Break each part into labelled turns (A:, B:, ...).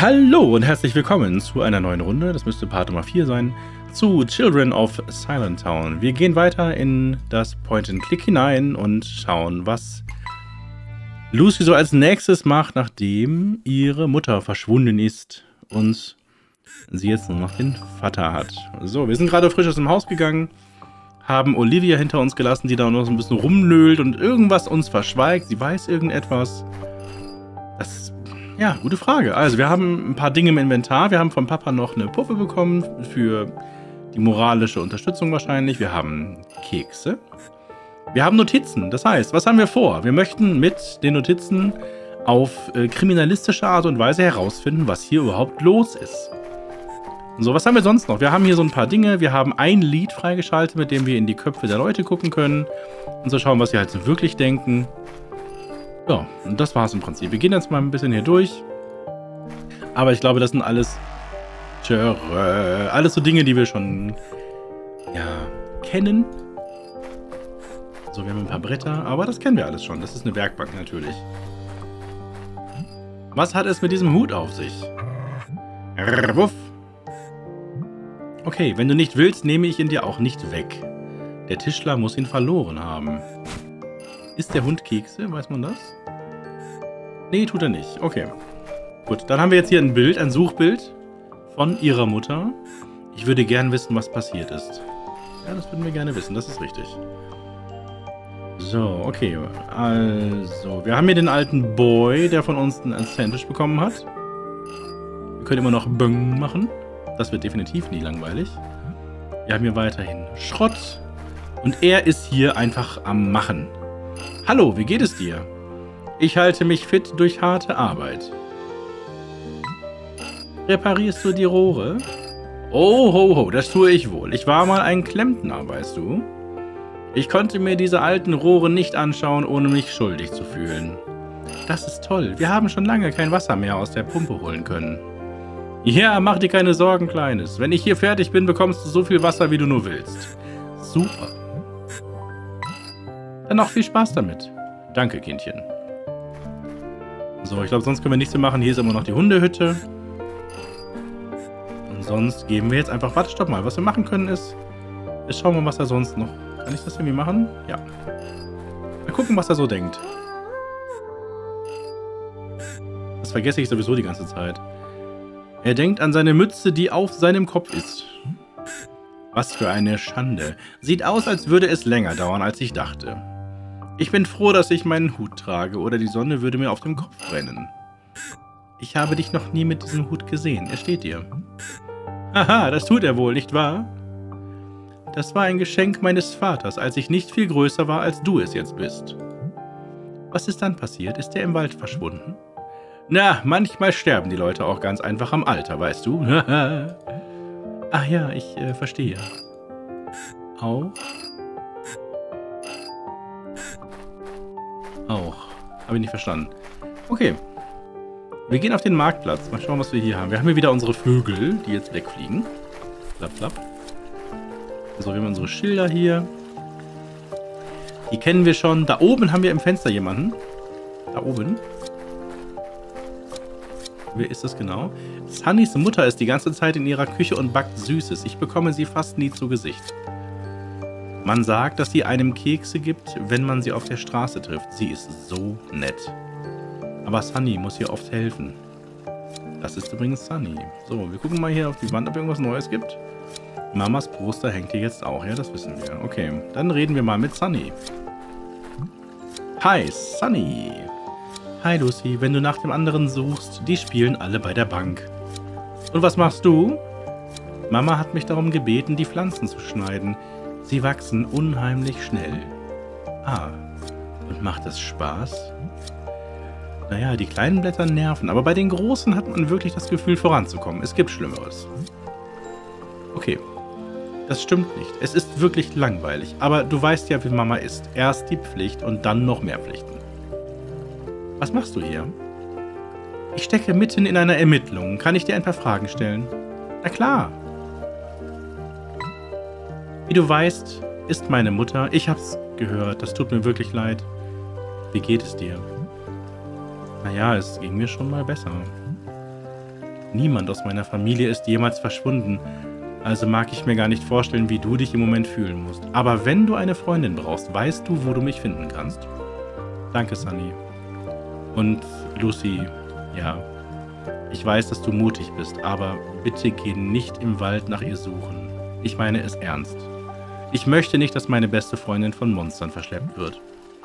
A: Hallo und herzlich willkommen zu einer neuen Runde, das müsste Part Nummer 4 sein, zu Children of Silent Town. Wir gehen weiter in das Point-and-Click hinein und schauen, was Lucy so als nächstes macht, nachdem ihre Mutter verschwunden ist und sie jetzt nur noch den Vater hat. So, wir sind gerade frisch aus dem Haus gegangen, haben Olivia hinter uns gelassen, die da noch so ein bisschen rumnölt und irgendwas uns verschweigt. Sie weiß irgendetwas. Ja, gute Frage. Also, wir haben ein paar Dinge im Inventar. Wir haben vom Papa noch eine Puppe bekommen für die moralische Unterstützung wahrscheinlich. Wir haben Kekse. Wir haben Notizen. Das heißt, was haben wir vor? Wir möchten mit den Notizen auf kriminalistische Art und Weise herausfinden, was hier überhaupt los ist. So, was haben wir sonst noch? Wir haben hier so ein paar Dinge. Wir haben ein Lied freigeschaltet, mit dem wir in die Köpfe der Leute gucken können und so schauen, was sie halt so wirklich denken. Ja, und das war's im Prinzip. Wir gehen jetzt mal ein bisschen hier durch. Aber ich glaube, das sind alles so Dinge, die wir schon kennen. So, wir haben ein paar Bretter, aber das kennen wir alles schon. Das ist eine Werkbank natürlich. Was hat es mit diesem Hut auf sich? Wuff. Okay, wenn du nicht willst, nehme ich ihn dir auch nicht weg. Der Tischler muss ihn verloren haben. Ist der Hund Kekse? Weiß man das? Nee, tut er nicht. Okay. Gut, dann haben wir jetzt hier ein Bild, ein Suchbild von ihrer Mutter. Ich würde gern wissen, was passiert ist. Ja, das würden wir gerne wissen, das ist richtig. So, okay. Also, wir haben hier den alten Boy, der von uns ein Sandwich bekommen hat. Wir können immer noch Böng machen. Das wird definitiv nie langweilig. Wir haben hier weiterhin Schrott. Und er ist hier einfach am Machen. Hallo, wie geht es dir? Ich halte mich fit durch harte Arbeit. Reparierst du die Rohre? Oh, ho, ho, das tue ich wohl. Ich war mal ein Klempner, weißt du? Ich konnte mir diese alten Rohre nicht anschauen, ohne mich schuldig zu fühlen. Das ist toll. Wir haben schon lange kein Wasser mehr aus der Pumpe holen können. Ja, mach dir keine Sorgen, Kleines. Wenn ich hier fertig bin, bekommst du so viel Wasser, wie du nur willst. Super. Dann auch viel Spaß damit. Danke, Kindchen. So, ich glaube, sonst können wir nichts mehr machen. Hier ist immer noch die Hundehütte. Und sonst geben wir jetzt einfach... Warte, stopp mal. Was wir machen können ist... Wir schauen mal, was er sonst noch... Kann ich das irgendwie machen? Ja. Mal gucken, was er so denkt. Das vergesse ich sowieso die ganze Zeit. Er denkt an seine Mütze, die auf seinem Kopf ist. Was für eine Schande. Sieht aus, als würde es länger dauern, als ich dachte. Ich bin froh, dass ich meinen Hut trage, oder die Sonne würde mir auf dem Kopf brennen. Ich habe dich noch nie mit diesem Hut gesehen. Er steht dir. Haha, das tut er wohl, nicht wahr? Das war ein Geschenk meines Vaters, als ich nicht viel größer war, als du es jetzt bist. Was ist dann passiert? Ist er im Wald verschwunden? Na, manchmal sterben die Leute auch ganz einfach am Alter, weißt du? Ach ja, ich verstehe. Auch? Habe ich nicht verstanden. Okay. Wir gehen auf den Marktplatz. Mal schauen, was wir hier haben. Wir haben hier wieder unsere Vögel, die jetzt wegfliegen. Flapp, flapp. So, wir haben unsere Schilder hier. Die kennen wir schon. Da oben haben wir im Fenster jemanden. Da oben. Wer ist das genau? Sunnys Mutter ist die ganze Zeit in ihrer Küche und backt Süßes. Ich bekomme sie fast nie zu Gesicht. Man sagt, dass sie einem Kekse gibt, wenn man sie auf der Straße trifft. Sie ist so nett. Aber Sunny muss ihr oft helfen. Das ist übrigens Sunny. So, wir gucken mal hier auf die Wand, ob irgendwas Neues gibt. Mamas Poster hängt hier jetzt auch. Ja, das wissen wir. Okay, dann reden wir mal mit Sunny. Hi, Sunny. Hi, Lucy. Wenn du nach dem anderen suchst, die spielen alle bei der Bank. Und was machst du? Mama hat mich darum gebeten, die Pflanzen zu schneiden. Sie wachsen unheimlich schnell. Ah, und macht es Spaß? Naja, die kleinen Blätter nerven, aber bei den großen hat man wirklich das Gefühl, voranzukommen. Es gibt Schlimmeres. Okay, das stimmt nicht. Es ist wirklich langweilig, aber du weißt ja, wie Mama ist. Erst die Pflicht und dann noch mehr Pflichten. Was machst du hier? Ich stecke mitten in einer Ermittlung. Kann ich dir ein paar Fragen stellen? Na klar. Wie du weißt, ist meine Mutter... Ich hab's gehört, das tut mir wirklich leid. Wie geht es dir? Naja, es ging mir schon mal besser. Niemand aus meiner Familie ist jemals verschwunden, also mag ich mir gar nicht vorstellen, wie du dich im Moment fühlen musst. Aber wenn du eine Freundin brauchst, weißt du, wo du mich finden kannst? Danke, Sunny. Und Lucy, ja, ich weiß, dass du mutig bist, aber bitte geh nicht im Wald nach ihr suchen. Ich meine es ernst. Ich möchte nicht, dass meine beste Freundin von Monstern verschleppt wird.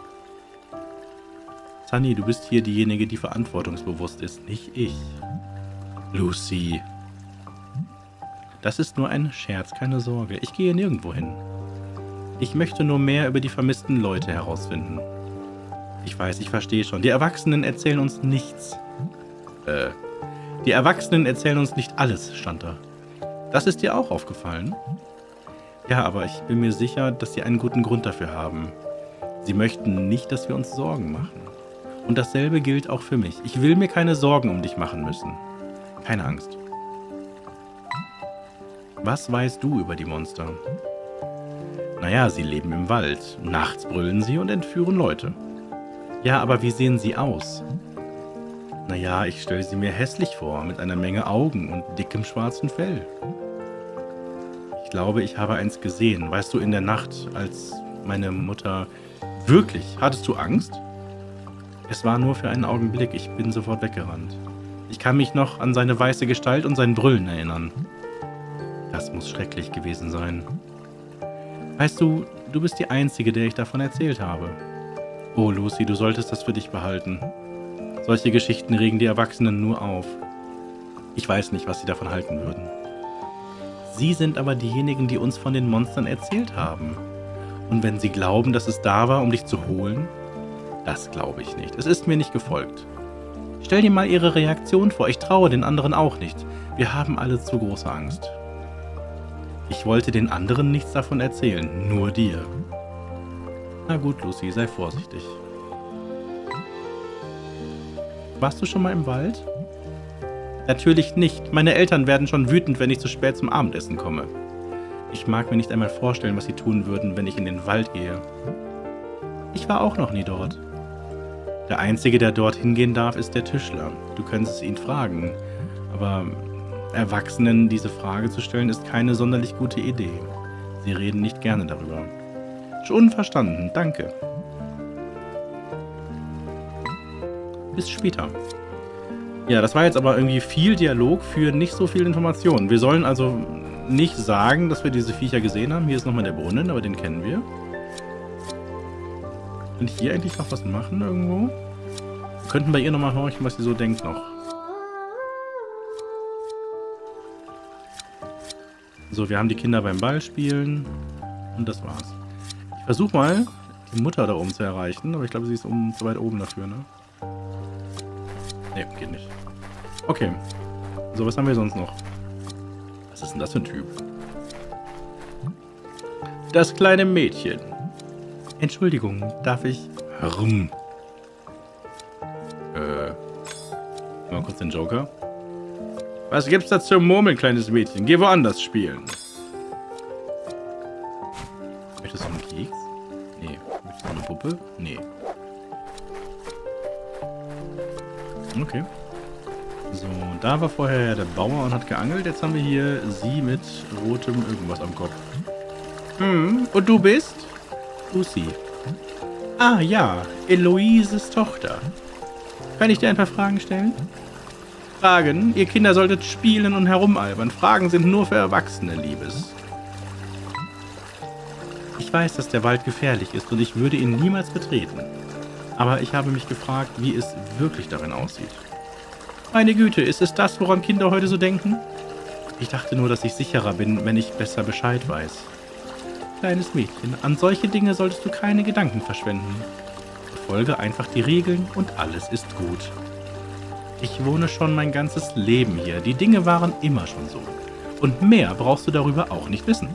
A: Sunny, du bist hier diejenige, die verantwortungsbewusst ist, nicht ich. Lucy. Das ist nur ein Scherz, keine Sorge. Ich gehe nirgendwo hin. Ich möchte nur mehr über die vermissten Leute herausfinden. Ich weiß, ich verstehe schon. Die Erwachsenen erzählen uns nichts. Die Erwachsenen erzählen uns nicht alles, stand da. Das ist dir auch aufgefallen? Ja, aber ich bin mir sicher, dass sie einen guten Grund dafür haben. Sie möchten nicht, dass wir uns Sorgen machen. Und dasselbe gilt auch für mich. Ich will mir keine Sorgen um dich machen müssen. Keine Angst. Was weißt du über die Monster? Naja, sie leben im Wald. Nachts brüllen sie und entführen Leute. Ja, aber wie sehen sie aus? Naja, ich stelle sie mir hässlich vor, mit einer Menge Augen und dickem schwarzen Fell. Ich glaube, ich habe eins gesehen. Weißt du, in der Nacht, als meine Mutter... Wirklich? Hattest du Angst? Es war nur für einen Augenblick. Ich bin sofort weggerannt. Ich kann mich noch an seine weiße Gestalt und sein Brüllen erinnern. Das muss schrecklich gewesen sein. Weißt du, du bist die Einzige, der ich davon erzählt habe. Oh, Lucy, du solltest das für dich behalten. Solche Geschichten regen die Erwachsenen nur auf. Ich weiß nicht, was sie davon halten würden. Sie sind aber diejenigen, die uns von den Monstern erzählt haben. Und wenn sie glauben, dass es da war, um dich zu holen? Das glaube ich nicht. Es ist mir nicht gefolgt. Stell dir mal ihre Reaktion vor. Ich traue den anderen auch nicht. Wir haben alle zu große Angst. Ich wollte den anderen nichts davon erzählen, nur dir. Na gut, Lucy, sei vorsichtig. Warst du schon mal im Wald? Natürlich nicht. Meine Eltern werden schon wütend, wenn ich zu spät zum Abendessen komme. Ich mag mir nicht einmal vorstellen, was sie tun würden, wenn ich in den Wald gehe. Ich war auch noch nie dort. Der Einzige, der dort hingehen darf, ist der Tischler. Du könntest ihn fragen. Aber Erwachsenen diese Frage zu stellen, ist keine sonderlich gute Idee. Sie reden nicht gerne darüber. Schon verstanden, danke. Bis später. Ja, das war jetzt aber irgendwie viel Dialog für nicht so viel Informationen. Wir sollen also nicht sagen, dass wir diese Viecher gesehen haben. Hier ist nochmal der Brunnen, aber den kennen wir. Kann ich hier eigentlich noch was machen irgendwo? Wir könnten bei ihr nochmal horchen, was sie so denkt noch. So, wir haben die Kinder beim Ballspielen. Und das war's. Ich versuche mal, die Mutter da oben zu erreichen. Aber ich glaube, sie ist zu weit oben dafür, ne? Ne, geht nicht. Okay. So, was haben wir sonst noch? Was ist denn das für ein Typ? Das kleine Mädchen. Entschuldigung, darf ich... Mal kurz den Joker. Was gibt's da zum Murmeln, kleines Mädchen? Geh woanders spielen. Möchtest du einen Keks? Nee. Möchtest du eine Puppe? Nee. Okay. So, da war vorher der Bauer und hat geangelt. Jetzt haben wir hier sie mit rotem irgendwas am Kopf. Und du bist? Lucy. Ah ja, Eloises Tochter. Kann ich dir ein paar Fragen stellen? Fragen? Ihr Kinder solltet spielen und herumalbern. Fragen sind nur für Erwachsene, Liebes. Ich weiß, dass der Wald gefährlich ist und ich würde ihn niemals betreten. Aber ich habe mich gefragt, wie es wirklich darin aussieht. Meine Güte, ist es das, woran Kinder heute so denken? Ich dachte nur, dass ich sicherer bin, wenn ich besser Bescheid weiß. Kleines Mädchen, an solche Dinge solltest du keine Gedanken verschwenden. Befolge einfach die Regeln und alles ist gut. Ich wohne schon mein ganzes Leben hier. Die Dinge waren immer schon so. Und mehr brauchst du darüber auch nicht wissen.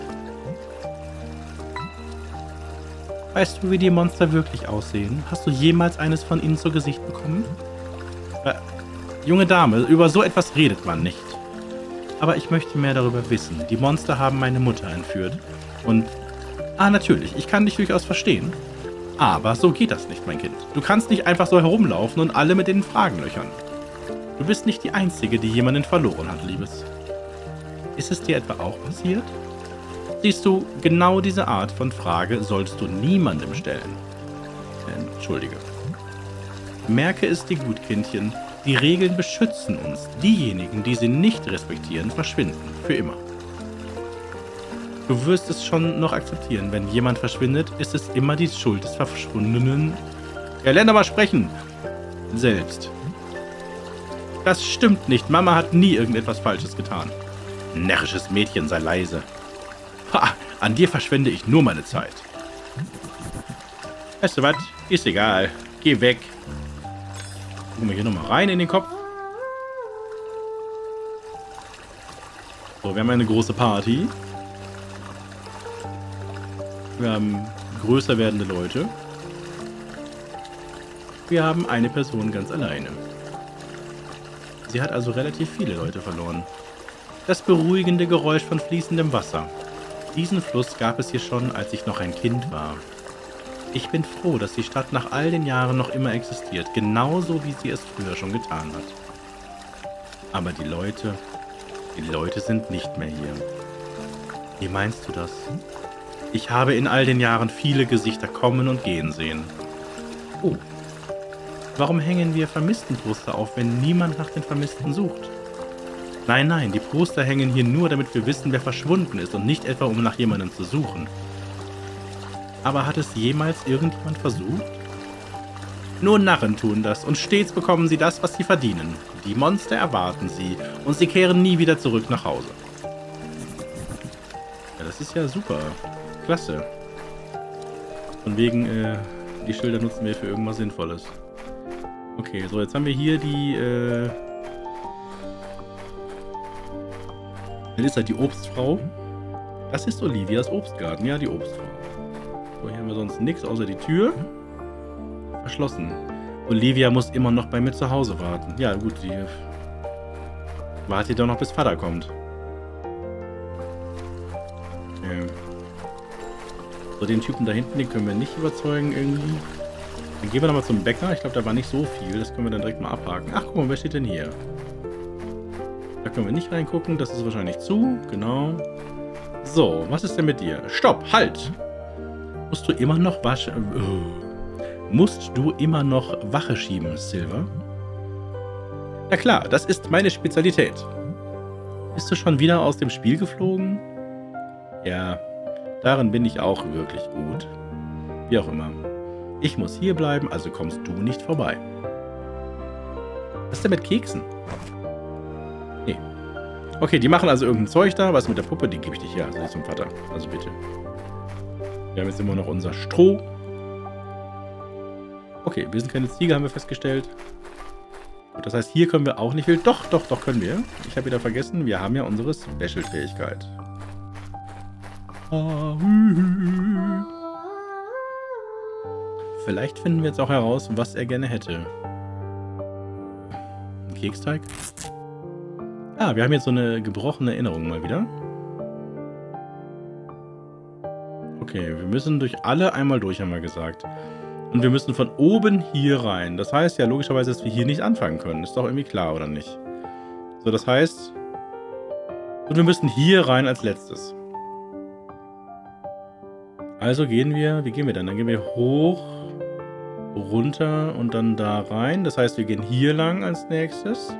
A: Weißt du, wie die Monster wirklich aussehen? Hast du jemals eines von ihnen zu Gesicht bekommen? Junge Dame, über so etwas redet man nicht. Aber ich möchte mehr darüber wissen. Die Monster haben meine Mutter entführt. Und... natürlich, ich kann dich durchaus verstehen. Aber so geht das nicht, mein Kind. Du kannst nicht einfach so herumlaufen und alle mit den Fragen löchern. Du bist nicht die Einzige, die jemanden verloren hat, Liebes. Ist es dir etwa auch passiert? Siehst du, genau diese Art von Frage solltest du niemandem stellen. Entschuldige. Merke es dir gut, Kindchen. Die Regeln beschützen uns. Diejenigen, die sie nicht respektieren, verschwinden. Für immer. Du wirst es schon noch akzeptieren. Wenn jemand verschwindet, ist es immer die Schuld des Verschwundenen. Ja, lern aber sprechen. Selbst. Das stimmt nicht. Mama hat nie irgendetwas Falsches getan. Närrisches Mädchen, sei leise. Ha, an dir verschwende ich nur meine Zeit. Weißt du was? Ist egal. Geh weg. Gucken wir hier nochmal rein in den Kopf. So, wir haben eine große Party. Wir haben größer werdende Leute. Wir haben eine Person ganz alleine. Sie hat also relativ viele Leute verloren. Das beruhigende Geräusch von fließendem Wasser. Diesen Fluss gab es hier schon, als ich noch ein Kind war. Ich bin froh, dass die Stadt nach all den Jahren noch immer existiert, genauso wie sie es früher schon getan hat. Aber die Leute sind nicht mehr hier. Wie meinst du das? Ich habe in all den Jahren viele Gesichter kommen und gehen sehen. Oh. Warum hängen wir Vermisstenposter auf, wenn niemand nach den Vermissten sucht? Nein, nein, die Poster hängen hier nur, damit wir wissen, wer verschwunden ist und nicht etwa, um nach jemandem zu suchen. Aber hat es jemals irgendjemand versucht? Nur Narren tun das und stets bekommen sie das, was sie verdienen. Die Monster erwarten sie und sie kehren nie wieder zurück nach Hause. Ja, das ist ja super. Klasse. Von wegen, die Schilder nutzen wir für irgendwas Sinnvolles. Okay, so, jetzt haben wir hier die, Melissa, die Obstfrau. Das ist Olivias Obstgarten, ja, die Obstfrau. So, hier haben wir sonst nichts außer die Tür. Verschlossen. Olivia muss immer noch bei mir zu Hause warten. Ja, gut, die wartet doch noch, bis Vater kommt. Okay. So, den Typen da hinten, den können wir nicht überzeugen irgendwie. Dann gehen wir nochmal zum Bäcker. Ich glaube, da war nicht so viel. Das können wir dann direkt mal abhaken. Ach, guck mal, wer steht denn hier? Da können wir nicht reingucken. Das ist wahrscheinlich zu. Genau. So, was ist denn mit dir? Stopp, halt! Musst du immer noch Wache schieben, Silver? Ja klar, das ist meine Spezialität. Bist du schon wieder aus dem Spiel geflogen? Ja, darin bin ich auch wirklich gut. Wie auch immer. Ich muss hier bleiben, also kommst du nicht vorbei. Was ist denn mit Keksen? Nee. Okay, die machen also irgendein Zeug da. Was mit der Puppe? Die gebe ich nicht her. Also zum Vater. Also bitte. Wir haben jetzt immer noch unser Stroh. Okay, wir sind keine Ziege, haben wir festgestellt. Gut, das heißt, hier können wir auch nicht wild. Doch, können wir. Ich habe wieder vergessen, wir haben ja unsere Special-Fähigkeit. Vielleicht finden wir jetzt auch heraus, was er gerne hätte. Ein Keksteig? Ah, wir haben jetzt so eine gebrochene Erinnerung mal wieder. Okay, wir müssen durch alle einmal durch, haben wir gesagt. Und wir müssen von oben hier rein. Das heißt ja logischerweise, dass wir hier nicht anfangen können. Ist doch irgendwie klar, oder nicht? So, das heißt... Und wir müssen hier rein als letztes. Also gehen wir... Wie gehen wir denn? Dann gehen wir hoch, runter und dann da rein. Das heißt, wir gehen hier lang als nächstes.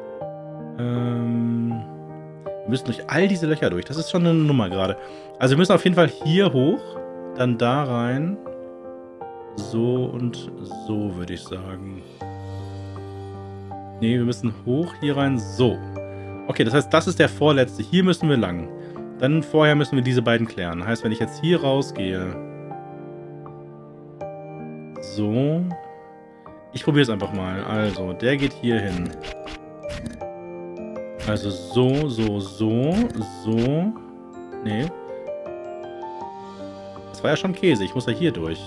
A: Wir müssen durch all diese Löcher durch. Das ist schon eine Nummer gerade. Also wir müssen auf jeden Fall hier hoch, dann da rein. So und so, würde ich sagen. Nee, wir müssen hoch, hier rein, so. Okay, das heißt, das ist der vorletzte. Hier müssen wir lang. Dann vorher müssen wir diese beiden klären. Heißt, wenn ich jetzt hier rausgehe... So. Ich probiere es einfach mal. Also, der geht hier hin. Also so, so, so, so. Nee. Das war ja schon Käse. Ich muss ja hier durch.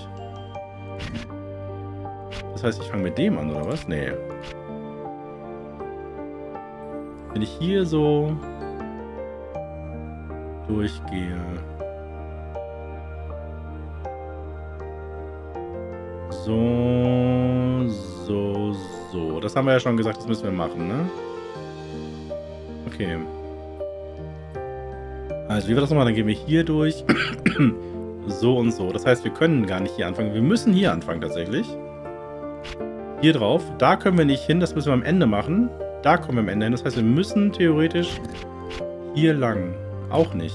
A: Das heißt, ich fange mit dem an, oder was? Nee. Wenn ich hier so durchgehe. So, so, so. Das haben wir ja schon gesagt, das müssen wir machen, ne? Okay. Also, wie wir das nochmal? Dann gehen wir hier durch. So und so. Das heißt, wir können gar nicht hier anfangen. Wir müssen hier anfangen, tatsächlich. Hier drauf. Da können wir nicht hin. Das müssen wir am Ende machen. Da kommen wir am Ende hin. Das heißt, wir müssen theoretisch hier lang. Auch nicht.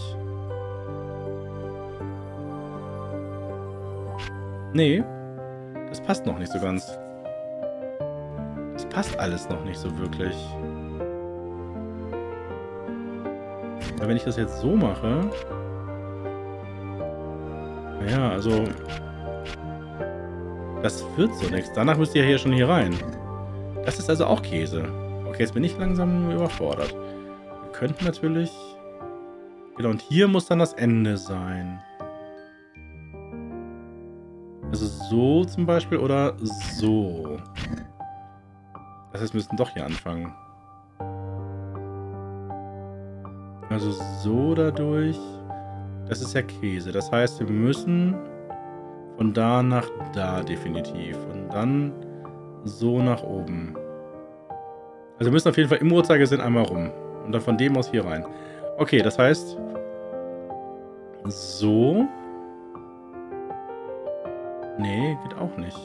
A: Nee. Das passt noch nicht so ganz. Das passt alles noch nicht so wirklich. Weil wenn ich das jetzt so mache... Naja, also... Das wird so nichts. Danach müsst ihr ja hier schon hier rein. Das ist also auch Käse. Okay, jetzt bin ich langsam überfordert. Wir könnten natürlich... Genau, und hier muss dann das Ende sein. Also so zum Beispiel oder so. Das heißt, wir müssten doch hier anfangen. Also so dadurch. Das ist ja Käse. Das heißt, wir müssen von da nach da definitiv. Und dann so nach oben. Also wir müssen auf jeden Fall im Uhrzeigersinn einmal rum. Und dann von dem aus hier rein. Okay, das heißt... So. Nee, geht auch nicht.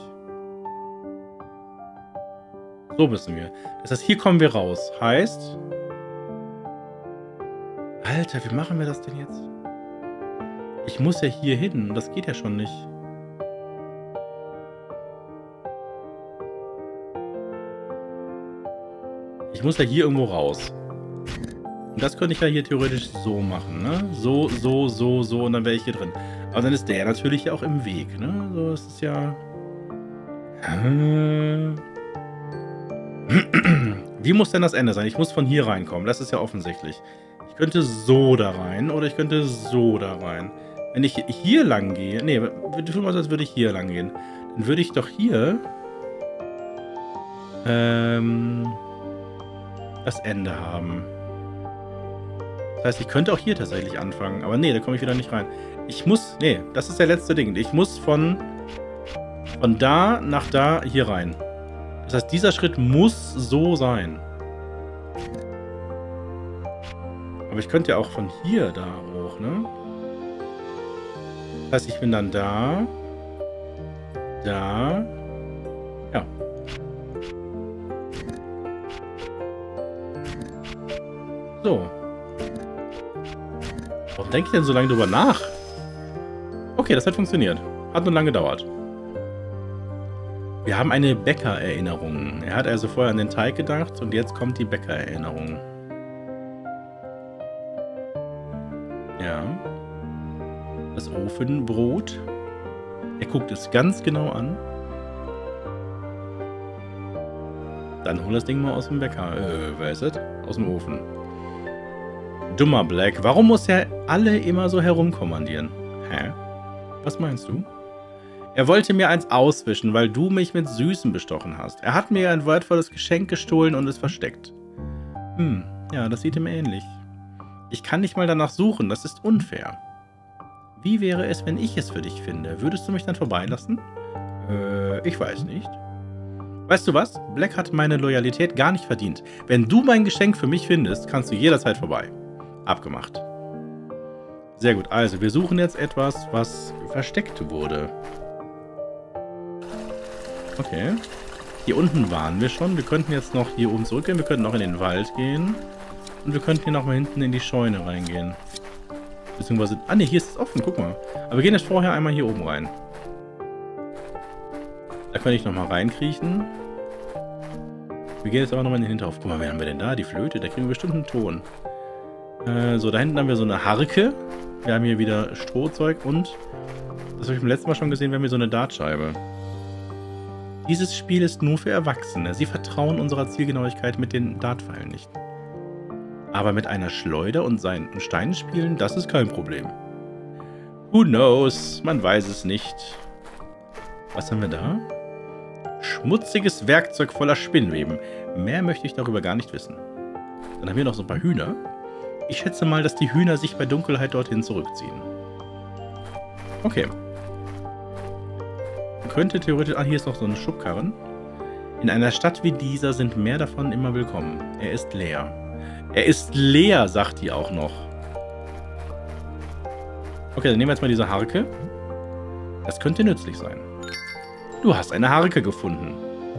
A: So müssen wir. Das heißt, hier kommen wir raus. Heißt... Alter, wie machen wir das denn jetzt? Ich muss ja hier hin. Das geht ja schon nicht. Ich muss ja hier irgendwo raus. Und das könnte ich ja hier theoretisch so machen, ne? So, so, so, so und dann wäre ich hier drin. Aber dann ist der natürlich ja auch im Weg, ne? So, das ist ja... Wie muss denn das Ende sein? Ich muss von hier reinkommen. Das ist ja offensichtlich. Ich könnte so da rein oder ich könnte so da rein. Wenn ich hier lang gehe... Nee, wir tun mal so, als würde ich hier lang gehen. Dann würde ich doch hier... das Ende haben. Das heißt, ich könnte auch hier tatsächlich anfangen. Aber nee, da komme ich wieder nicht rein. Ich muss... Nee, das ist der letzte Ding. Ich muss von da nach da hier rein. Das heißt, dieser Schritt muss so sein. Aber ich könnte ja auch von hier da hoch, ne? Das heißt, ich bin dann da. Da. Ja. So. Warum denke ich denn so lange drüber nach? Okay, das hat funktioniert. Hat nur lange gedauert. Wir haben eine Bäckererinnerung. Er hat also vorher an den Teig gedacht und jetzt kommt die Bäckererinnerung. Ja. Das Ofenbrot. Er guckt es ganz genau an. Dann hol das Ding mal aus dem Bäcker. Weißt du? Aus dem Ofen. Dummer Black. Warum muss er alle immer so herumkommandieren? Hä? Was meinst du? Er wollte mir eins auswischen, weil du mich mit Süßen bestochen hast. Er hat mir ein wertvolles Geschenk gestohlen und es versteckt. Ja, das sieht ihm ähnlich. Ich kann nicht mal danach suchen, das ist unfair. Wie wäre es, wenn ich es für dich finde? Würdest du mich dann vorbeilassen? Ich weiß nicht. Weißt du was? Black hat meine Loyalität gar nicht verdient. Wenn du mein Geschenk für mich findest, kannst du jederzeit vorbei. Abgemacht. Sehr gut, also wir suchen jetzt etwas, was versteckt wurde. Okay. Hier unten waren wir schon. Wir könnten jetzt noch hier oben zurückgehen. Wir könnten auch in den Wald gehen. Und wir könnten hier nochmal hinten in die Scheune reingehen. Beziehungsweise... Ah ne, hier ist es offen. Guck mal. Aber wir gehen jetzt vorher einmal hier oben rein. Da könnte ich nochmal reinkriechen. Wir gehen jetzt aber nochmal in den Hinterhof. Guck mal, wen haben wir denn da? Die Flöte. Da kriegen wir bestimmt einen Ton. So, da hinten haben wir so eine Harke. Wir haben hier wieder Strohzeug und... Das habe ich beim letzten Mal schon gesehen. Wir haben hier so eine Dartscheibe. Dieses Spiel ist nur für Erwachsene. Sie vertrauen unserer Zielgenauigkeit mit den Dartpfeilen nicht. Aber mit einer Schleuder und seinen Steinen spielen, das ist kein Problem. Who knows? Man weiß es nicht. Was haben wir da? Schmutziges Werkzeug voller Spinnweben. Mehr möchte ich darüber gar nicht wissen. Dann haben wir noch so ein paar Hühner. Ich schätze mal, dass die Hühner sich bei Dunkelheit dorthin zurückziehen. Okay. Man könnte theoretisch... Ah, hier ist noch so ein Schubkarren. In einer Stadt wie dieser sind mehr davon immer willkommen. Er ist leer. Er ist leer, sagt die auch noch. Okay, dann nehmen wir jetzt mal diese Harke. Das könnte nützlich sein. Du hast eine Harke gefunden.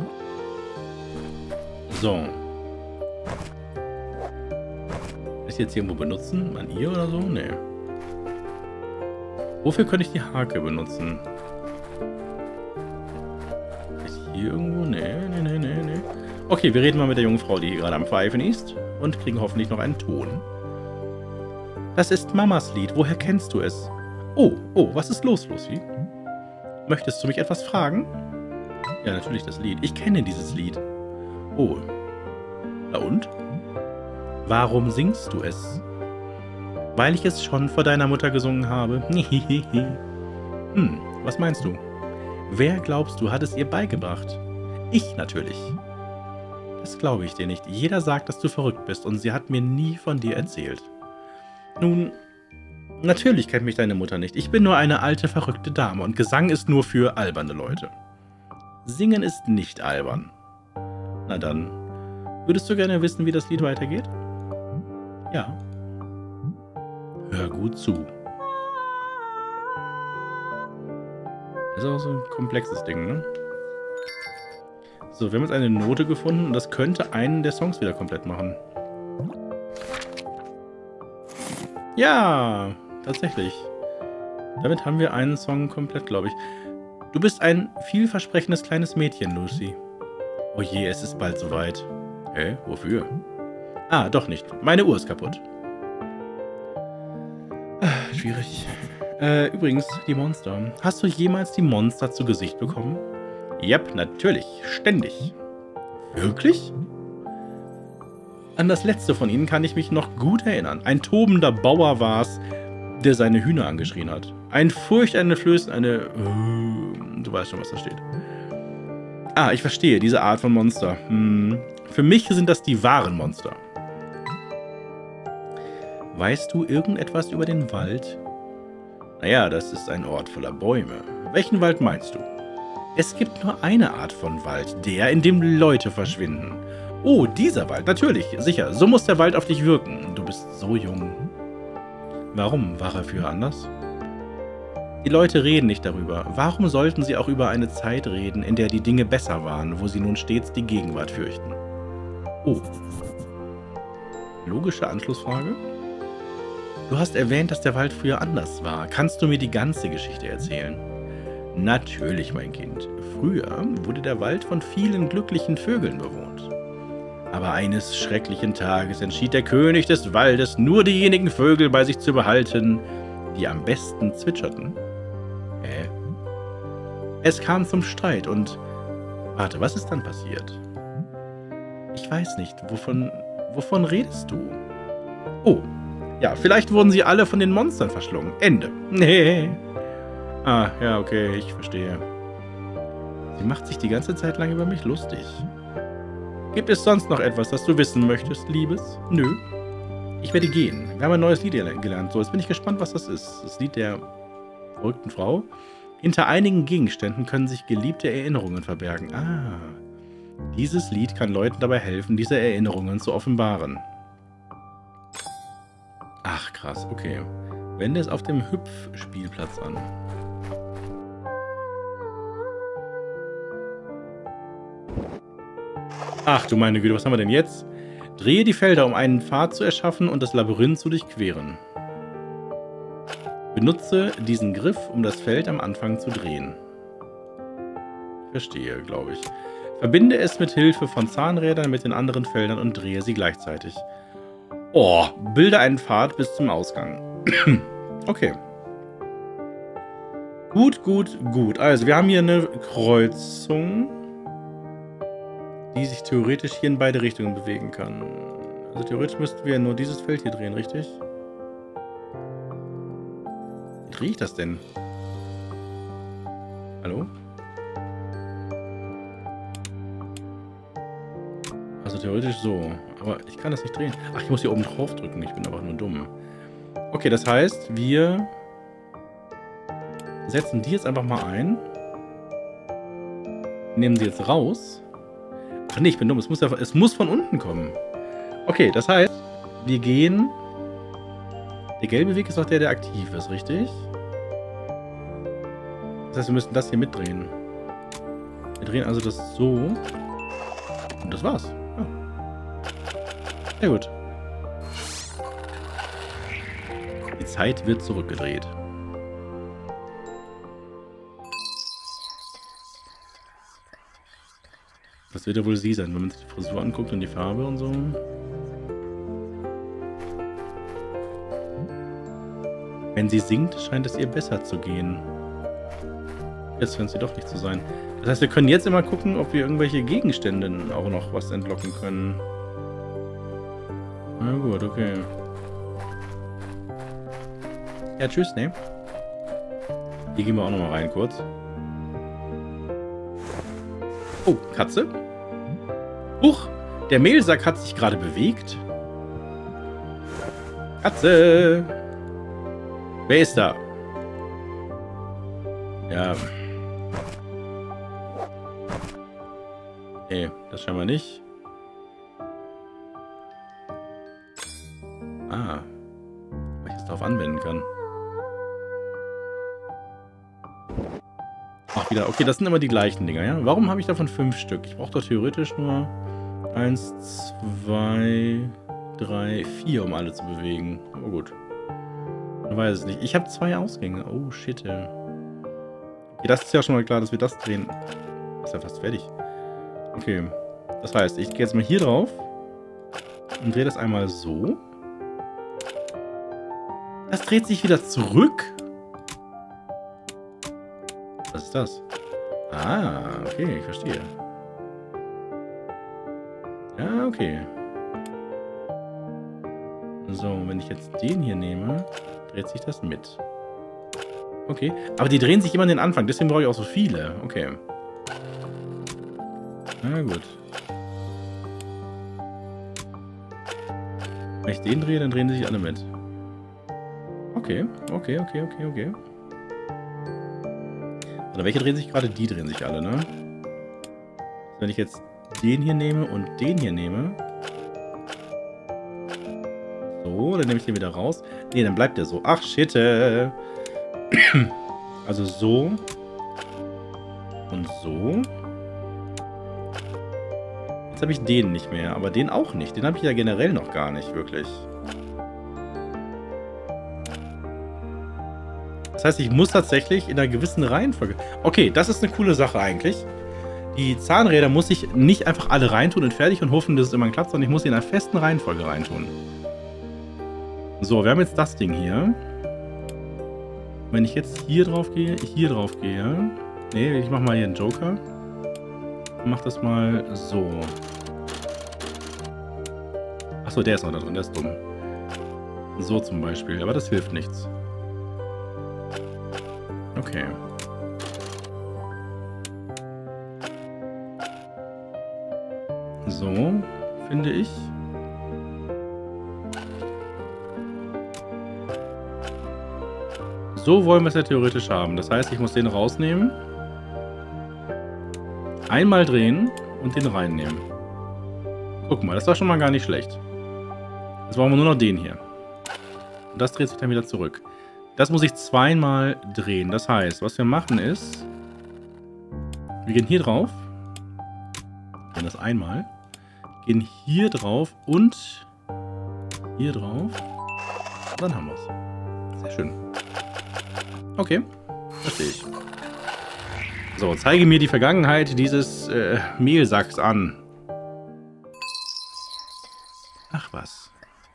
A: So. Ist jetzt irgendwo benutzen? An ihr oder so? Nee. Wofür könnte ich die Harke benutzen? Ist hier irgendwo? Nee. Okay, wir reden mal mit der jungen Frau, die hier gerade am Pfeifen ist. Und kriegen hoffentlich noch einen Ton. Das ist Mamas Lied. Woher kennst du es? Oh, was ist los, Lucy? Möchtest du mich etwas fragen? Ja, natürlich das Lied. Ich kenne dieses Lied. Oh. Na und? Warum singst du es? Weil ich es schon vor deiner Mutter gesungen habe. Was meinst du? Wer glaubst du, hat es ihr beigebracht? Ich natürlich. Das glaube ich dir nicht. Jeder sagt, dass du verrückt bist und sie hat mir nie von dir erzählt. Nun, natürlich kennt mich deine Mutter nicht. Ich bin nur eine alte, verrückte Dame und Gesang ist nur für alberne Leute. Singen ist nicht albern. Na dann, würdest du gerne wissen, wie das Lied weitergeht? Ja. Hör gut zu. Ist auch so ein komplexes Ding, ne? So, wir haben jetzt eine Note gefunden und das könnte einen der Songs wieder komplett machen. Ja, tatsächlich. Damit haben wir einen Song komplett, glaube ich. Du bist ein vielversprechendes kleines Mädchen, Lucy. Oh je, es ist bald soweit. Hä? Wofür? Ah, doch nicht. Meine Uhr ist kaputt. Schwierig. Übrigens, die Monster. Hast du jemals die Monster zu Gesicht bekommen? Jep, natürlich. Ständig. Wirklich? An das letzte von ihnen kann ich mich noch gut erinnern. Ein tobender Bauer war's, der seine Hühner angeschrien hat. Ein furchteinflößend, du weißt schon, was da steht. Ah, ich verstehe, diese Art von Monster. Für mich sind das die wahren Monster. Weißt du irgendetwas über den Wald? Naja, das ist ein Ort voller Bäume. Welchen Wald meinst du? Es gibt nur eine Art von Wald, der, in dem Leute verschwinden. Oh, dieser Wald, natürlich, sicher. So muss der Wald auf dich wirken. Du bist so jung. Warum war er früher anders? Die Leute reden nicht darüber. Warum sollten sie auch über eine Zeit reden, in der die Dinge besser waren, wo sie nun stets die Gegenwart fürchten? Oh. Logische Anschlussfrage? Du hast erwähnt, dass der Wald früher anders war. Kannst du mir die ganze Geschichte erzählen? Natürlich, mein Kind. Früher wurde der Wald von vielen glücklichen Vögeln bewohnt. Aber eines schrecklichen Tages entschied der König des Waldes, nur diejenigen Vögel bei sich zu behalten, die am besten zwitscherten. Es kam zum Streit und... Warte, was ist dann passiert? Ich weiß nicht, wovon redest du? Oh, ja, vielleicht wurden sie alle von den Monstern verschlungen. Ende. Nee. Ah, ja, okay, ich verstehe. Sie macht sich die ganze Zeit lang über mich lustig. Gibt es sonst noch etwas, das du wissen möchtest, Liebes? Nö. Ich werde gehen. Wir haben ein neues Lied gelernt. So, jetzt bin ich gespannt, was das ist. Das Lied der verrückten Frau. Hinter einigen Gegenständen können sich geliebte Erinnerungen verbergen. Ah. Dieses Lied kann Leuten dabei helfen, diese Erinnerungen zu offenbaren. Ach, krass, okay. Wende es auf dem Hüpfspielplatz an. Ach du meine Güte, was haben wir denn jetzt? Drehe die Felder, um einen Pfad zu erschaffen und das Labyrinth zu durchqueren. Benutze diesen Griff, um das Feld am Anfang zu drehen. Verstehe, glaube ich. Verbinde es mit Hilfe von Zahnrädern mit den anderen Feldern und drehe sie gleichzeitig. Oh, bilde einen Pfad bis zum Ausgang. Okay. Gut. Also, wir haben hier eine Kreuzung, die sich theoretisch hier in beide Richtungen bewegen kann. Also theoretisch müssten wir nur dieses Feld hier drehen, richtig? Wie drehe ich das denn? Hallo? Also theoretisch so. Aber ich kann das nicht drehen. Ach, ich muss hier oben drauf drücken. Ich bin einfach nur dumm. Okay, das heißt, wir setzen die jetzt einfach mal ein. Nehmen sie jetzt raus. Ach nee, ich bin dumm. Es muss von unten kommen. Okay, das heißt, wir gehen... Der gelbe Weg ist auch der, der aktiv ist, richtig? Das heißt, wir müssen das hier mitdrehen. Wir drehen also das so. Und das war's. Ja. Sehr gut. Die Zeit wird zurückgedreht. Das wird ja wohl sie sein, wenn man sich die Frisur anguckt und die Farbe und so. Wenn sie singt, scheint es ihr besser zu gehen. Jetzt scheint sie doch nicht zu sein. Das heißt, wir können jetzt immer gucken, ob wir irgendwelche Gegenstände auch noch was entlocken können. Na gut, okay. Ja, tschüss, ne? Hier gehen wir auch nochmal rein kurz. Oh, Katze? Huch, der Mehlsack hat sich gerade bewegt. Katze! Wer ist da? Ja. Nee, das scheinbar nicht. Ah. Weil ich es darauf anwenden kann. Ach, wieder. Okay, das sind immer die gleichen Dinger, ja? Warum habe ich davon 5 Stück? Ich brauche doch theoretisch nur 1, 2, 3, 4, um alle zu bewegen. Oh gut. Ich weiß es nicht. Ich habe 2 Ausgänge. Oh, shit. Okay, das ist ja schon mal klar, dass wir das drehen. Ist ja fast fertig. Okay. Das heißt, ich gehe jetzt mal hier drauf und drehe das einmal so. Das dreht sich wieder zurück. Was ist das? Ah, okay, ich verstehe. Ja, okay. So, wenn ich jetzt den hier nehme, dreht sich das mit. Okay, aber die drehen sich immer an den Anfang, deswegen brauche ich auch so viele. Okay. Na gut. Wenn ich den drehe, dann drehen sie sich alle mit. Okay, okay. Oder welche drehen sich gerade? Die drehen sich alle, ne? Wenn ich jetzt den hier nehme und den hier nehme. So, dann nehme ich den wieder raus. Ne, dann bleibt der so. Ach, shit. Also so. Und so. Jetzt habe ich den nicht mehr, aber den auch nicht. Den habe ich ja generell noch gar nicht, wirklich. Das heißt, ich muss tatsächlich in einer gewissen Reihenfolge... Okay, das ist eine coole Sache eigentlich. Die Zahnräder muss ich nicht einfach alle reintun und fertig und hoffen, dass es immer klappt, sondern ich muss sie in einer festen Reihenfolge reintun. So, wir haben jetzt das Ding hier. Wenn ich jetzt hier drauf gehe... Ne, ich mache mal hier einen Joker. Ich mach das mal so. Achso, der ist noch da drin, der ist dumm. So zum Beispiel, aber das hilft nichts. Okay. So, finde ich. So wollen wir es ja theoretisch haben. Das heißt, ich muss den rausnehmen. Einmal drehen und den reinnehmen. Guck mal, das war schon mal gar nicht schlecht. Jetzt brauchen wir nur noch den hier. Und das dreht sich dann wieder zurück. Das muss ich zweimal drehen. Das heißt, was wir machen ist, wir gehen hier drauf, gehen das einmal, gehen hier drauf und hier drauf. Und dann haben wir es. Sehr schön. Okay, verstehe ich. So, zeige mir die Vergangenheit dieses Mehlsacks an. Ach was.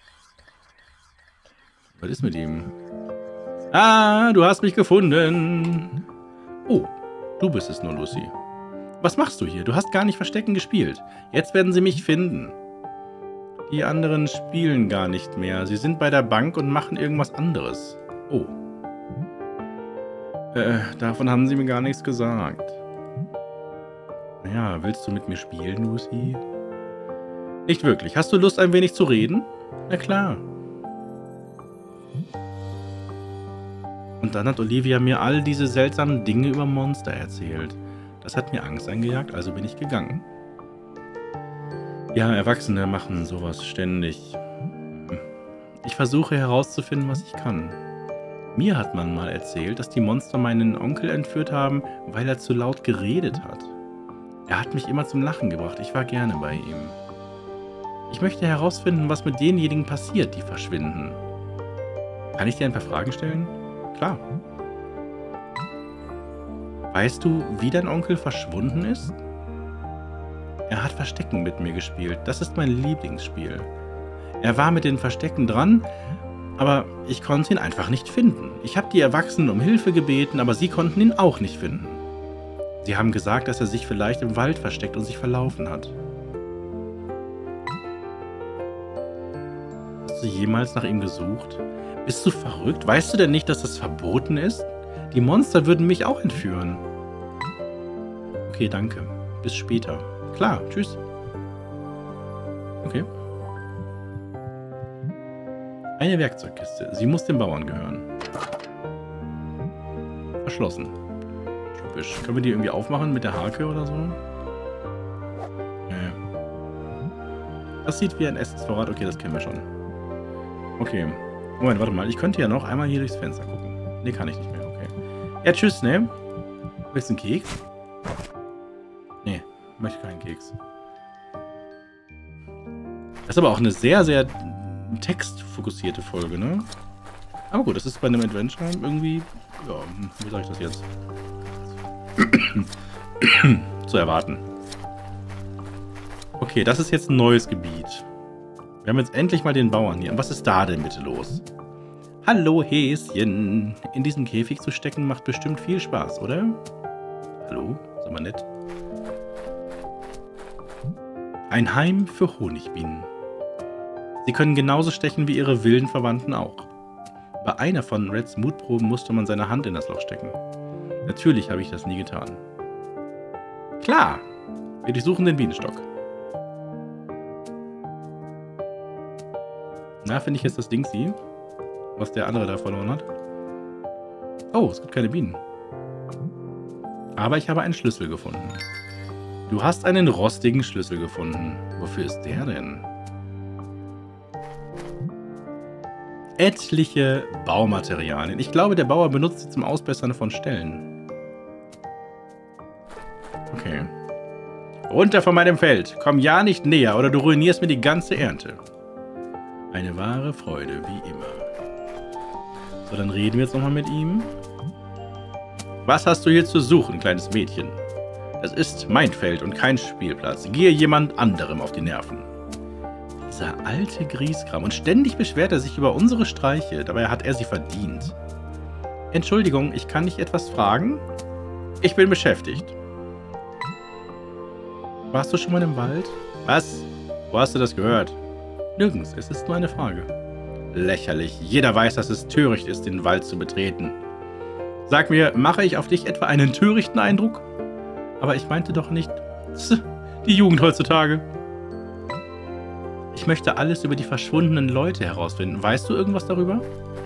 A: Was ist mit ihm? Ah, du hast mich gefunden. Oh, du bist es nur, Lucy. Was machst du hier? Du hast gar nicht Verstecken gespielt. Jetzt werden sie mich finden. Die anderen spielen gar nicht mehr. Sie sind bei der Bank und machen irgendwas anderes. Oh. Davon haben sie mir gar nichts gesagt. Naja, willst du mit mir spielen, Lucy? Nicht wirklich. Hast du Lust, ein wenig zu reden? Na klar. Und dann hat Olivia mir all diese seltsamen Dinge über Monster erzählt. Das hat mir Angst eingejagt, also bin ich gegangen. Ja, Erwachsene machen sowas ständig. Ich versuche herauszufinden, was ich kann. Mir hat man mal erzählt, dass die Monster meinen Onkel entführt haben, weil er zu laut geredet hat. Er hat mich immer zum Lachen gebracht. Ich war gerne bei ihm. Ich möchte herausfinden, was mit denjenigen passiert, die verschwinden. Kann ich dir ein paar Fragen stellen? Klar. Weißt du, wie dein Onkel verschwunden ist? Er hat Verstecken mit mir gespielt. Das ist mein Lieblingsspiel. Er war mit den Verstecken dran, aber ich konnte ihn einfach nicht finden. Ich habe die Erwachsenen um Hilfe gebeten, aber sie konnten ihn auch nicht finden. Sie haben gesagt, dass er sich vielleicht im Wald versteckt und sich verlaufen hat. Hast du jemals nach ihm gesucht? Bist du verrückt? Weißt du denn nicht, dass das verboten ist? Die Monster würden mich auch entführen. Okay, danke. Bis später. Klar, tschüss. Okay. Eine Werkzeugkiste. Sie muss dem Bauern gehören. Verschlossen. Typisch. Können wir die irgendwie aufmachen mit der Hake oder so? Nee. Das sieht wie ein Essensvorrat. Okay, das kennen wir schon. Okay. Moment, warte mal. Ich könnte ja noch einmal hier durchs Fenster gucken. Nee, kann ich nicht mehr. Okay. Ja, tschüss, ne? Willst du einen Keks? Nee, möchte keinen Keks. Das ist aber auch eine sehr, sehr textfokussierte Folge, ne? Aber gut, das ist bei einem Adventure irgendwie, ja, wie soll ich das jetzt? zu erwarten. Okay, das ist jetzt ein neues Gebiet. Wir haben jetzt endlich mal den Bauern hier. Und was ist da denn bitte los? Hallo Häschen. In diesem Käfig zu stecken macht bestimmt viel Spaß, oder? Hallo? Ist aber nett. Ein Heim für Honigbienen. Sie können genauso stechen wie ihre wilden Verwandten auch. Bei einer von Reds Mutproben musste man seine Hand in das Loch stecken. Natürlich habe ich das nie getan. Klar, wir durchsuchen den Bienenstock. Na, finde ich jetzt das Ding sie, was der andere da verloren hat. Oh, es gibt keine Bienen. Aber ich habe einen Schlüssel gefunden. Du hast einen rostigen Schlüssel gefunden. Wofür ist der denn? Etliche Baumaterialien. Ich glaube, der Bauer benutzt sie zum Ausbessern von Stellen. Okay. Runter von meinem Feld. Komm ja nicht näher, oder du ruinierst mir die ganze Ernte. Eine wahre Freude, wie immer. So, dann reden wir jetzt nochmal mit ihm. Was hast du hier zu suchen, kleines Mädchen? Es ist mein Feld und kein Spielplatz. Gehe jemand anderem auf die Nerven. Dieser alte Grieskram. Und ständig beschwert er sich über unsere Streiche. Dabei hat er sie verdient. Entschuldigung, ich kann dich etwas fragen? Ich bin beschäftigt. Warst du schon mal im Wald? Was? Wo hast du das gehört? Nirgends, es ist nur eine Frage. Lächerlich. Jeder weiß, dass es töricht ist, den Wald zu betreten. Sag mir, mache ich auf dich etwa einen törichten Eindruck? Aber ich meinte doch nicht... Die Jugend heutzutage. Ich möchte alles über die verschwundenen Leute herausfinden. Weißt du irgendwas darüber?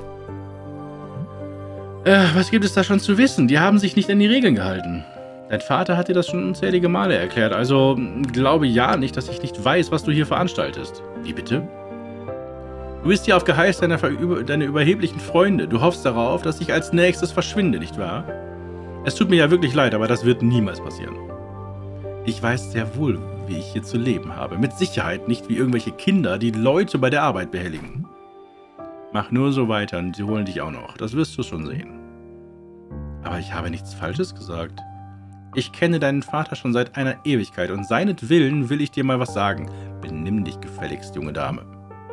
A: Was gibt es da schon zu wissen? Die haben sich nicht an die Regeln gehalten. Dein Vater hat dir das schon unzählige Male erklärt, also glaube ja nicht, dass ich nicht weiß, was du hier veranstaltest. Wie bitte? Du bist hier auf Geheiß deiner überheblichen Freunde. Du hoffst darauf, dass ich als nächstes verschwinde, nicht wahr? Es tut mir ja wirklich leid, aber das wird niemals passieren. Ich weiß sehr wohl, wie ich hier zu leben habe. Mit Sicherheit nicht wie irgendwelche Kinder, die Leute bei der Arbeit behelligen. Mach nur so weiter und sie holen dich auch noch. Das wirst du schon sehen. Aber ich habe nichts Falsches gesagt. Ich kenne deinen Vater schon seit einer Ewigkeit und seinetwillen will ich dir mal was sagen. Benimm dich gefälligst, junge Dame.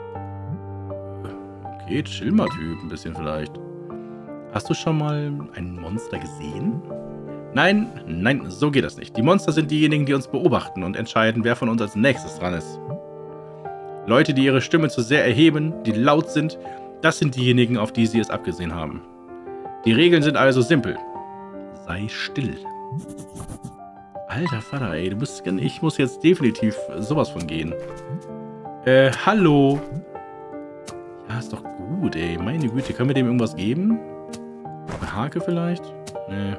A: Okay, chill mal, Typ, ein bisschen vielleicht. Hast du schon mal ein Monster gesehen? Nein, nein, so geht das nicht. Die Monster sind diejenigen, die uns beobachten und entscheiden, wer von uns als nächstes dran ist. Leute, die ihre Stimme zu sehr erheben, die laut sind, das sind diejenigen, auf die sie es abgesehen haben. Die Regeln sind also simpel. Sei still. Alter Vater, ey, ich muss jetzt definitiv sowas von gehen. Hallo. Ja, ist doch gut, ey. Meine Güte, können wir dem irgendwas geben? Eine Hake vielleicht? Nee.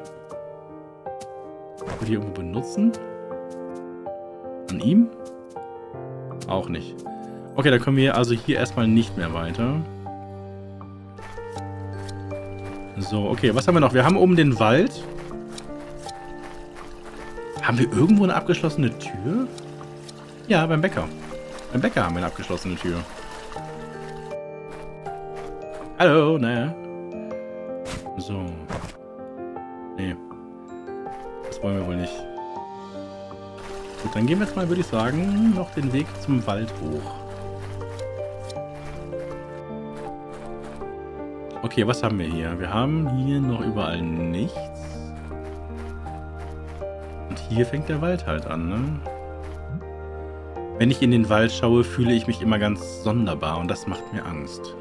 A: Können wir die irgendwo benutzen? An ihm? Auch nicht. Okay, dann kommen wir also hier erstmal nicht mehr weiter. So, okay, was haben wir noch? Wir haben oben den Wald. Haben wir irgendwo eine abgeschlossene Tür? Ja, beim Bäcker. Beim Bäcker haben wir eine abgeschlossene Tür. Hallo, naja. So. Nee. Das wollen wir wohl nicht. Gut, dann gehen wir jetzt mal, würde ich sagen, noch den Weg zum Wald hoch. Okay, was haben wir hier? Wir haben hier noch überall nichts. Und hier fängt der Wald halt an, ne? Wenn ich in den Wald schaue, fühle ich mich immer ganz sonderbar und das macht mir Angst.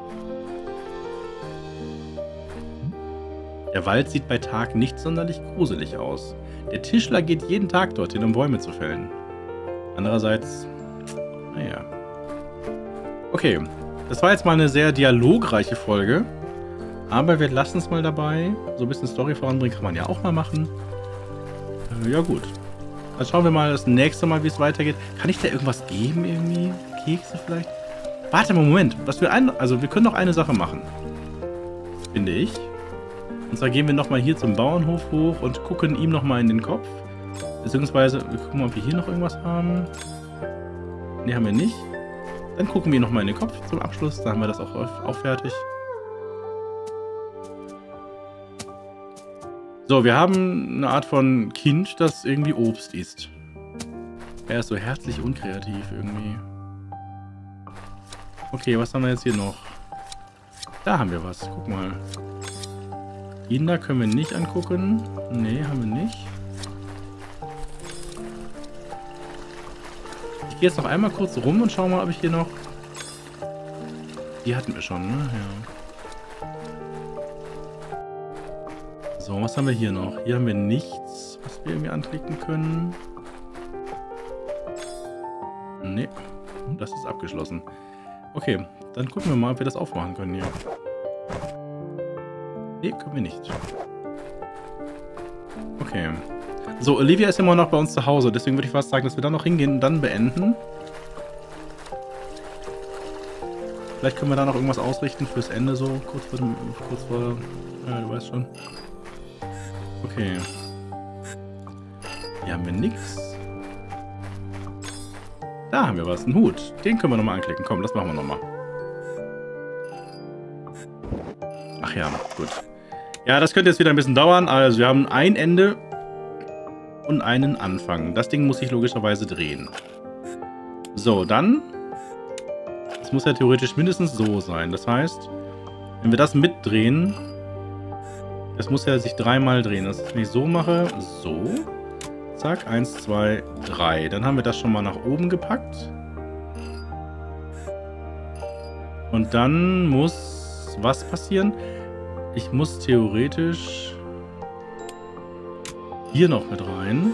A: Der Wald sieht bei Tag nicht sonderlich gruselig aus. Der Tischler geht jeden Tag dorthin, um Bäume zu fällen. Andererseits, naja. Okay, das war jetzt mal eine sehr dialogreiche Folge. Aber wir lassen es mal dabei. So ein bisschen Story voranbringen kann man ja auch mal machen. Ja gut. Dann schauen wir mal das nächste Mal, wie es weitergeht. Kann ich da irgendwas geben irgendwie? Kekse vielleicht? Warte mal, Moment. Also wir können noch eine Sache machen. Finde ich. Und zwar gehen wir nochmal hier zum Bauernhof hoch und gucken ihm nochmal in den Kopf. Beziehungsweise, wir gucken mal, ob wir hier noch irgendwas haben. Ne, haben wir nicht. Dann gucken wir nochmal in den Kopf zum Abschluss. Dann haben wir das auch fertig. So, wir haben eine Art von Kind, das irgendwie Obst isst. Er ist so herzlich unkreativ irgendwie. Okay, was haben wir jetzt hier noch? Da haben wir was. Guck mal. Kinder können wir nicht angucken. Nee, haben wir nicht. Ich gehe jetzt noch einmal kurz rum und schau mal, ob ich hier noch... Die hatten wir schon, ne? Ja. So, was haben wir hier noch? Hier haben wir nichts, was wir irgendwie anklicken können. Nee, das ist abgeschlossen. Okay, dann gucken wir mal, ob wir das aufmachen können hier. Nee, können wir nicht. Okay. So, Olivia ist immer noch bei uns zu Hause, deswegen würde ich fast sagen, dass wir da noch hingehen und dann beenden. Vielleicht können wir da noch irgendwas ausrichten fürs Ende, so kurz vor ja, du weißt schon. Okay. Hier haben wir nichts. Da haben wir was. Einen Hut. Den können wir nochmal anklicken. Komm, das machen wir nochmal. Ach ja, gut. Ja, das könnte jetzt wieder ein bisschen dauern. Also, wir haben ein Ende und einen Anfang. Das Ding muss sich logischerweise drehen. So, dann... Es muss ja theoretisch mindestens so sein. Das heißt, wenn wir das mitdrehen... Es muss ja sich dreimal drehen. Das ist, wenn ich so mache, so. Zack, 1, 2, 3. Dann haben wir das schon mal nach oben gepackt. Und dann muss was passieren? Ich muss theoretisch hier noch mit rein.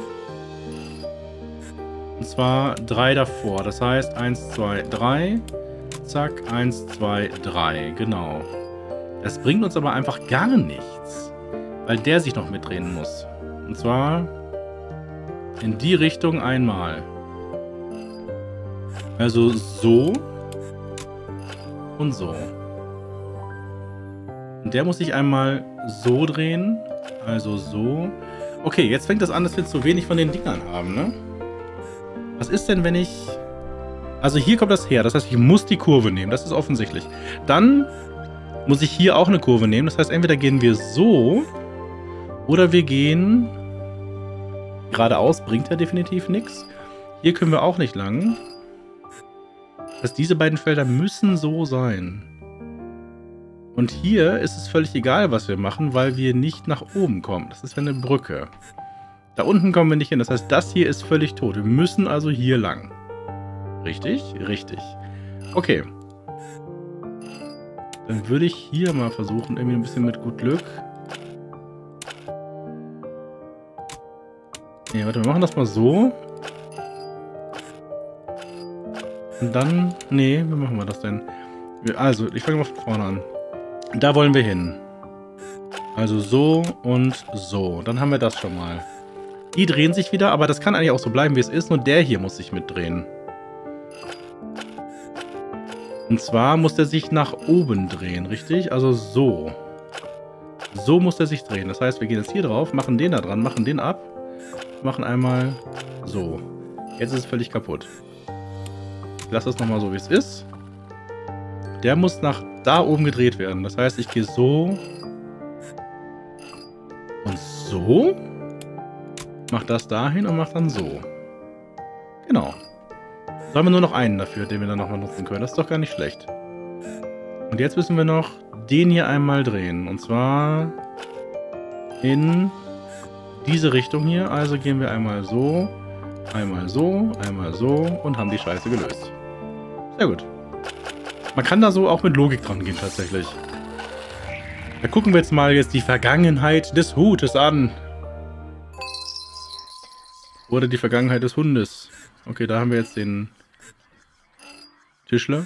A: Und zwar 3 davor. Das heißt 1, 2, 3. Zack, 1, 2, 3. Genau. Das bringt uns aber einfach gar nichts. Weil der sich noch mitdrehen muss. Und zwar in die Richtung einmal. Also so und so. Und der muss sich einmal so drehen. Also so. Okay, jetzt fängt das an, dass wir zu wenig von den Dingern haben, ne? Was ist denn, wenn ich... Also hier kommt das her. Das heißt, ich muss die Kurve nehmen. Das ist offensichtlich. Dann muss ich hier auch eine Kurve nehmen. Das heißt, entweder gehen wir so... Oder wir gehen geradeaus, bringt ja definitiv nichts. Hier können wir auch nicht lang. Das heißt, diese beiden Felder müssen so sein. Und hier ist es völlig egal, was wir machen, weil wir nicht nach oben kommen. Das ist ja eine Brücke. Da unten kommen wir nicht hin. Das heißt, das hier ist völlig tot. Wir müssen also hier lang. Richtig? Richtig. Okay. Dann würde ich hier mal versuchen, irgendwie ein bisschen mit gut Glück... Ne, warte, wir machen das mal so. Und dann... Nee, wie machen wir das denn? Also, ich fange mal von vorne an. Da wollen wir hin. Also so und so. Dann haben wir das schon mal. Die drehen sich wieder, aber das kann eigentlich auch so bleiben, wie es ist. Nur der hier muss sich mitdrehen. Und zwar muss der sich nach oben drehen, richtig? Also so. So muss der sich drehen. Das heißt, wir gehen jetzt hier drauf, machen den da dran, machen den ab. Machen einmal so. Jetzt ist es völlig kaputt. Ich lasse das nochmal so, wie es ist. Der muss nach da oben gedreht werden. Das heißt, ich gehe so und so. Mach das dahin und mach dann so. Genau. Da haben wir nur noch einen dafür, den wir dann nochmal nutzen können. Das ist doch gar nicht schlecht. Und jetzt müssen wir noch den hier einmal drehen. Und zwar in diese Richtung hier. Also gehen wir einmal so, einmal so, einmal so und haben die Scheiße gelöst. Sehr gut. Man kann da so auch mit Logik dran gehen tatsächlich. Da gucken wir jetzt mal die Vergangenheit des Hutes an. Oder die Vergangenheit des Hundes. Okay, da haben wir jetzt den Tischler.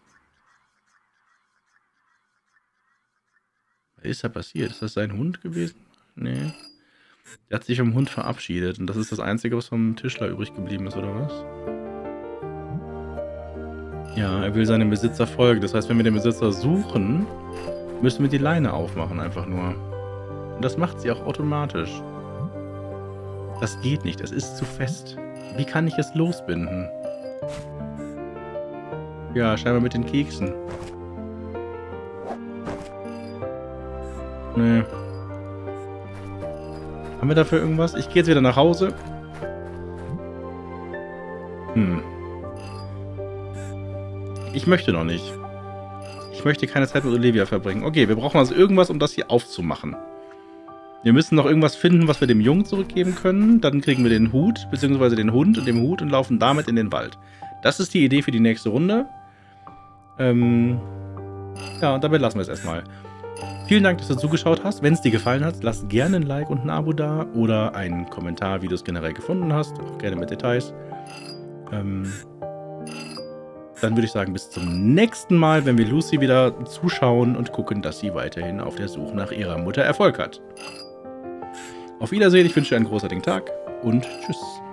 A: Was ist da passiert? Ist das sein Hund gewesen? Nee. Der hat sich vom Hund verabschiedet. Und das ist das Einzige, was vom Tischler übrig geblieben ist, oder was? Ja, er will seinem Besitzer folgen. Das heißt, wenn wir den Besitzer suchen, müssen wir die Leine aufmachen, einfach nur. Und das macht sie auch automatisch. Das geht nicht, es ist zu fest. Wie kann ich es losbinden? Ja, scheinbar mit den Keksen. Nee. Haben wir dafür irgendwas? Ich gehe jetzt wieder nach Hause. Ich möchte noch nicht. Ich möchte keine Zeit mit Olivia verbringen. Okay, wir brauchen also irgendwas, um das hier aufzumachen. Wir müssen noch irgendwas finden, was wir dem Jungen zurückgeben können. Dann kriegen wir den Hut, beziehungsweise den Hund und den Hut und laufen damit in den Wald. Das ist die Idee für die nächste Runde. Ja, und dabei lassen wir es erstmal. Vielen Dank, dass du zugeschaut hast. Wenn es dir gefallen hat, lass gerne ein Like und ein Abo da oder einen Kommentar, wie du es generell gefunden hast. Auch gerne mit Details. Dann würde ich sagen, bis zum nächsten Mal, wenn wir Lucy wieder zuschauen und gucken, dass sie weiterhin auf der Suche nach ihrer Mutter Erfolg hat. Auf Wiedersehen, ich wünsche dir einen großartigen Tag und tschüss.